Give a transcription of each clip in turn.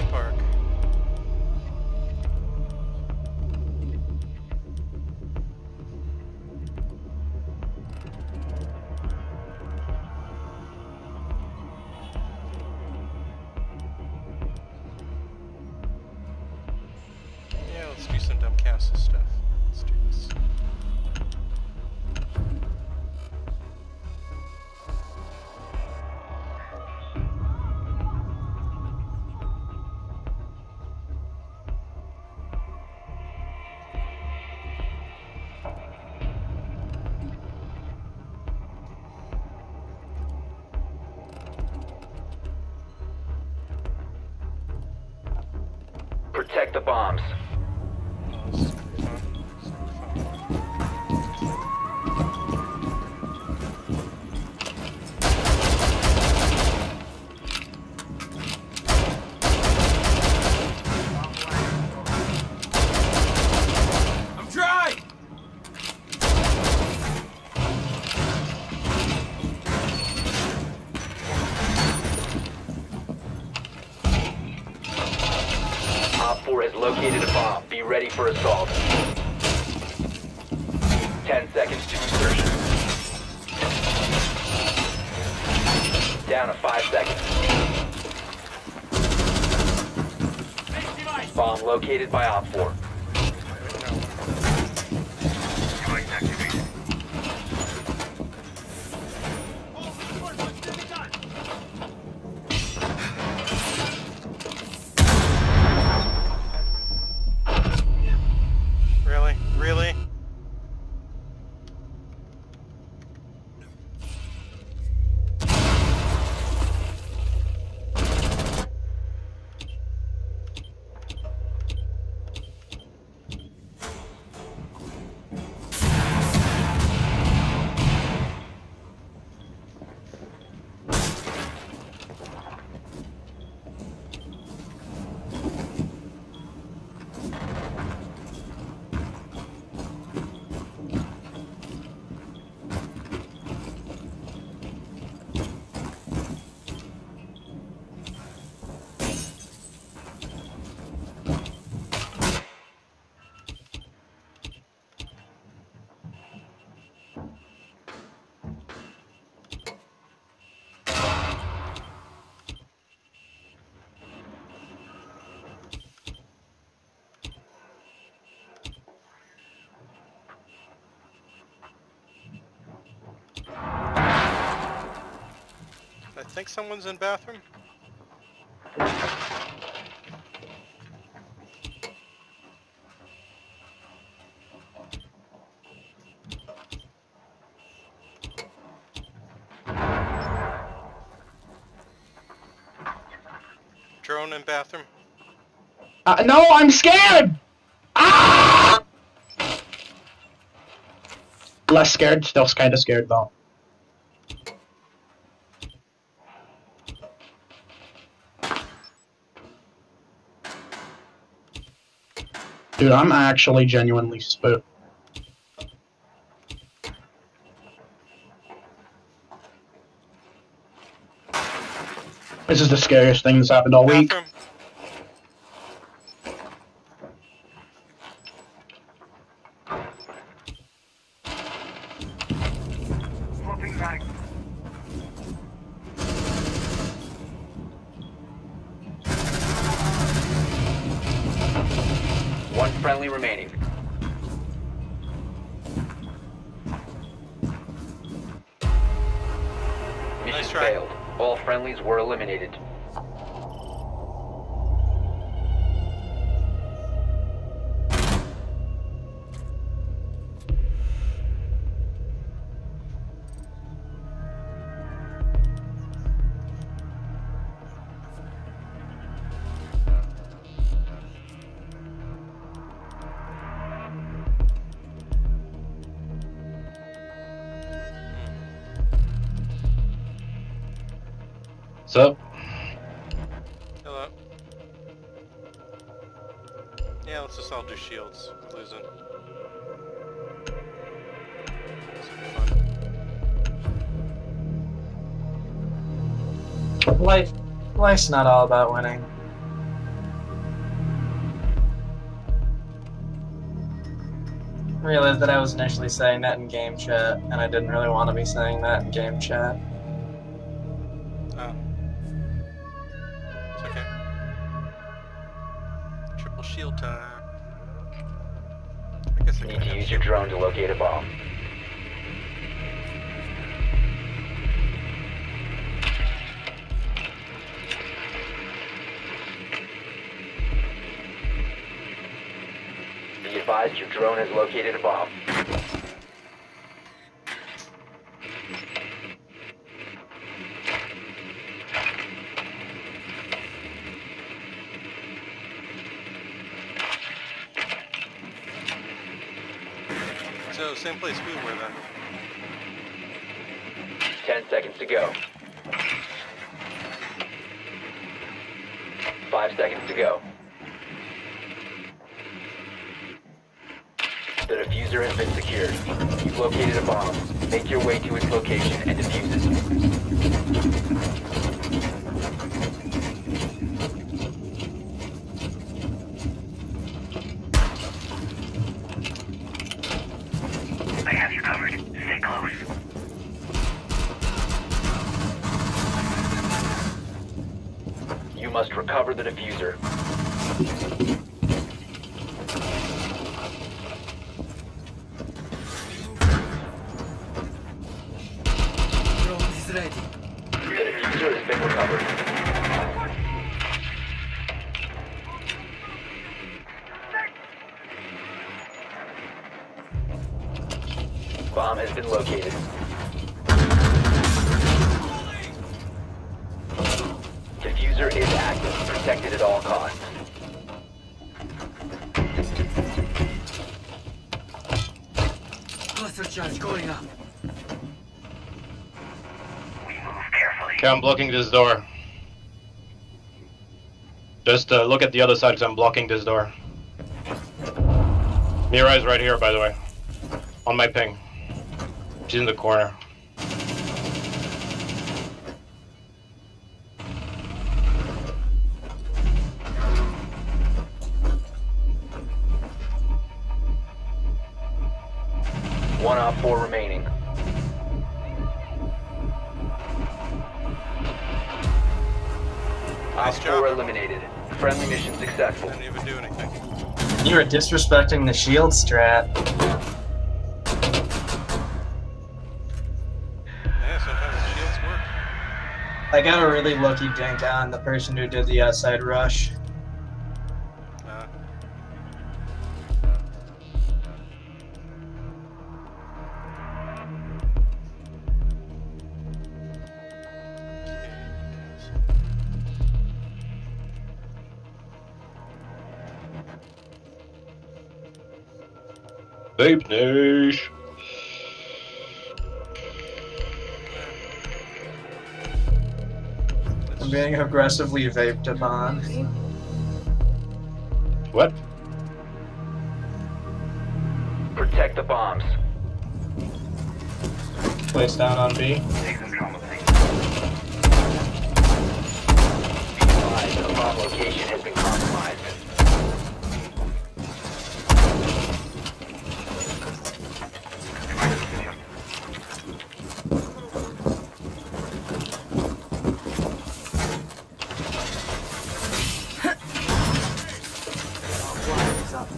Park. Yeah, let's do some dumb castle stuff. Let's do this. Protect the bombs. Oh, this is gonna be fun. This is gonna be fun. I'm trying! Op 4 has located a bomb. Be ready for assault. 10 seconds to insertion. Down to 5 seconds. Bomb located by Op 4. Really? Really? I think someone's in bathroom. Drone in bathroom. No, I'm scared! Ah! Less scared, still kinda scared though. Dude, I'm actually genuinely spooked. This is the scariest thing that's happened all week. Bathroom. One friendly remaining. Mission Nice try. failed. All friendlies were eliminated. So, Hello. Yeah, let's just all do shields. Losing. This will be fun. Life's not all about winning. realized that I was initially saying that in game chat, and I didn't really want to be saying that in game chat. Oh. It's okay. Triple shield time. I guess I Need can to have use your drone to locate a bomb. Be advised your drone has located a bomb. So, same place we were then. 10 seconds to go. 5 seconds to go. The diffuser has been secured. You've located a bomb. Make your way to its location and defuse it. I have you covered. Stay close. You must recover the diffuser. Drone is ready. The diffuser has been recovered. Bomb has been located. Diffuser is active, protected at all costs. Cluster charge going up. We move carefully. Okay, I'm blocking this door. Just look at the other side because I'm blocking this door. Mira is right here, by the way. On my ping. She's in the corner. One op 4 remaining. Nice Op job. 4 eliminated. Friendly mission successful. Didn't even do anything. You are disrespecting the shield strat. Yeah, sometimes the shields work. I got a really lucky dink on the person who did the outside rush. Vape Nish. I'm being aggressively vaped upon. What? Protect the bombs. Place down on B. Take control of things. Be advised, a bomb location has been compromised. Flag is up.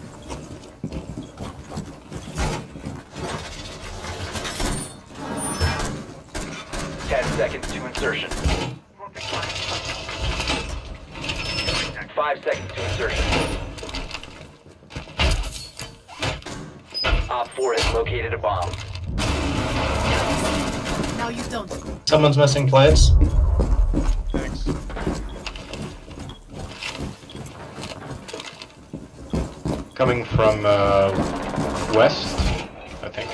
Seconds to insertion. 5 seconds to insertion. Op 4 has located a bomb. Now you don't. Someone's missing plates. Thanks. Coming from west, I think.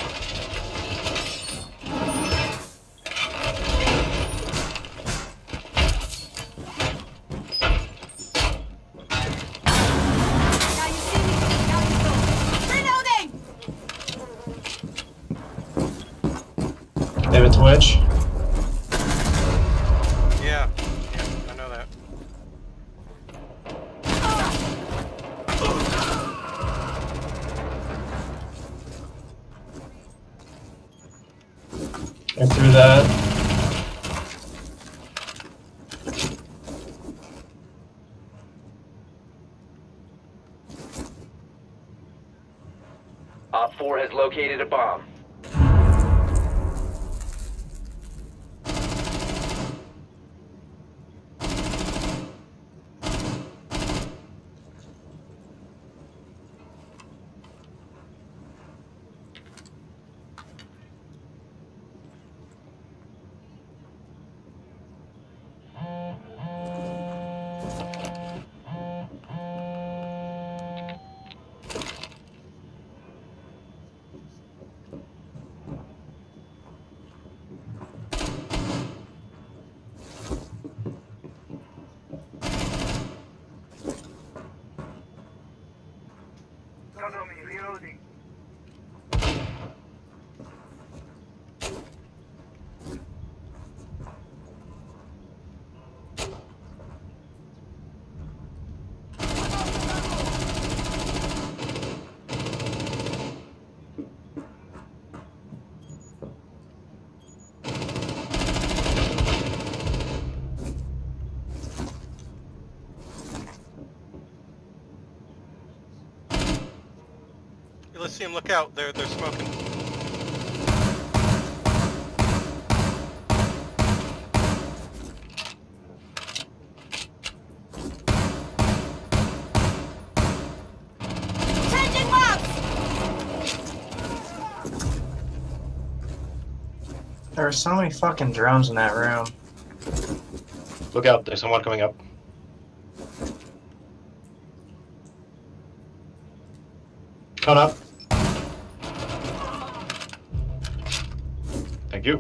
Now you see me. Now you don't. Reloading. They have a Twitch. Yeah, I know that. Get through that. Op 4 has located a bomb. Cover me, reloading. Elysium, look out. They're smoking. Changing marks! There are so many fucking drones in that room. Look out, there's someone coming up. Coming up. Thank you.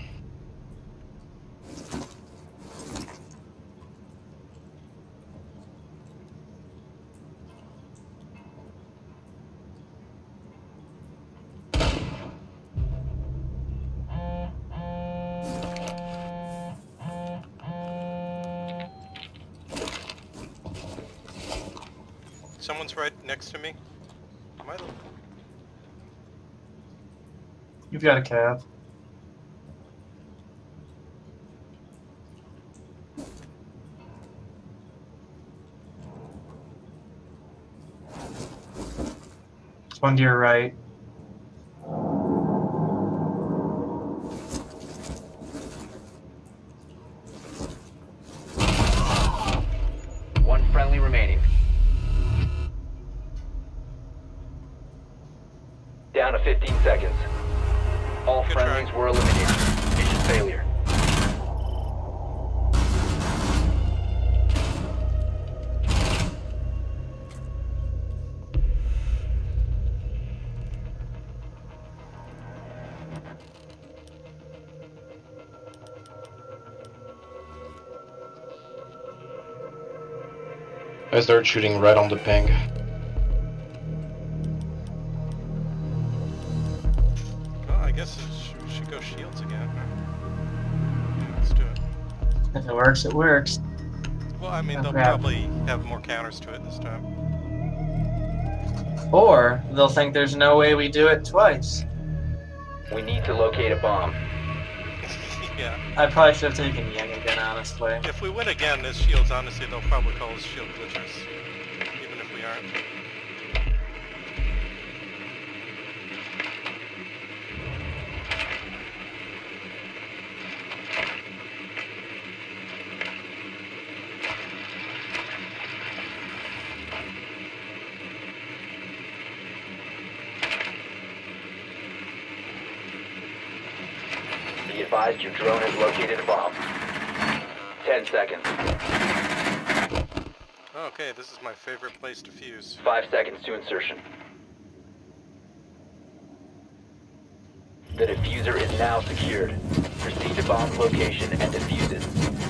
Someone's right next to me. Am I the... You've got a cab. There's one to your right. One friendly remaining. Down to 15 seconds. All Good friendlies try. were eliminated. Mission failure. I start shooting right on the ping. Well, I guess we should go shields again. Yeah, let's do it. If it works, it works. Well, I mean, they'll Okay. probably have more counters to it this time. Or they'll think there's no way we do it twice. We need to locate a bomb. Yeah. I probably should have taken Yang again, honestly. If we win again as shields, honestly, they'll probably call us shield glitchers. Even if we aren't. Be advised your drone has located a bomb. 10 seconds. Okay, this is my favorite place to fuse. 5 seconds to insertion. The diffuser is now secured. Proceed to bomb's location and defuse it.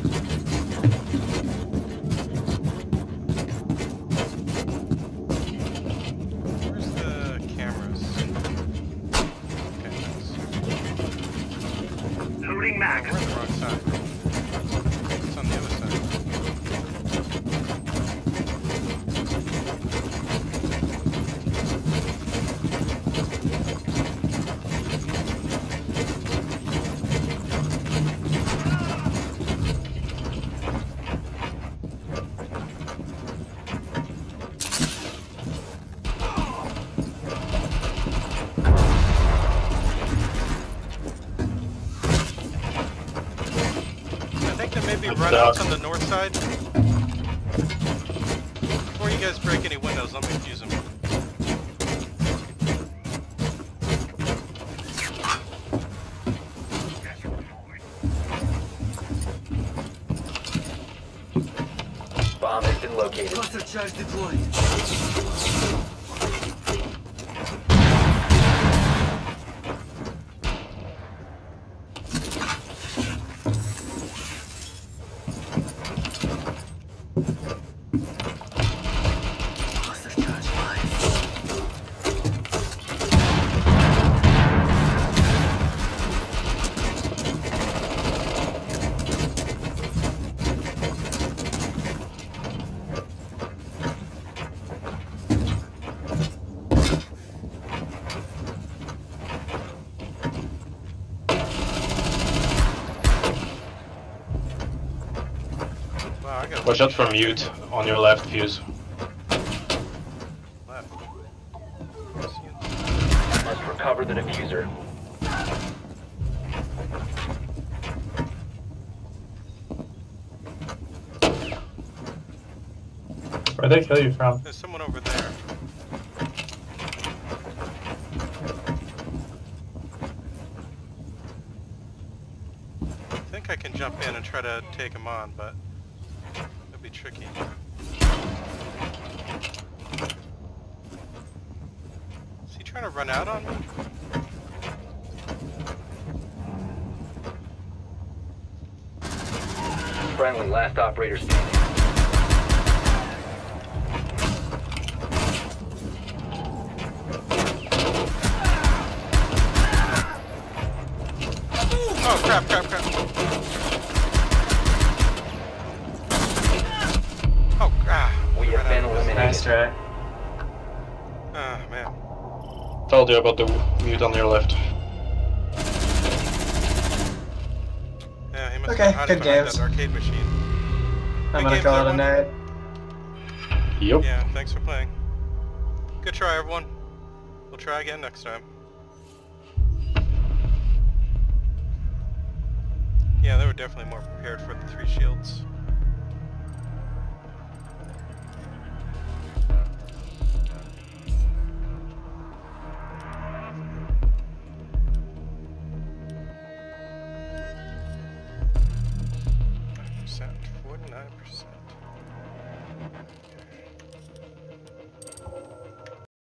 Where's the cameras? Okay, nice. Loading mag. We're on the wrong side. It's on the other side. runouts on the north side. Before you guys break any windows, let me defuse them. Bomb has been located. Cluster charge deployed. Cluster charge live. Wow, I got Watch out for mute on your left, Fuse. left. Must recover the diffuser. Where'd they kill you from? There's someone over there. I think I can jump in and try to take him on, but it'll be tricky. Is he trying to run out on me? Friendly, last operator standing. Oh crap, crap, crap. Oh, We have been eliminated. Nice try. Ah, man. Told you about the mute on your left. Yeah, he must Okay, have been hiding good behind games. that arcade machine. I'm Good gonna games, call it a everyone. night. Yup. Yeah, thanks for playing. Good try, everyone. We'll try again next time. Yeah, they were definitely more prepared for the 3 shields.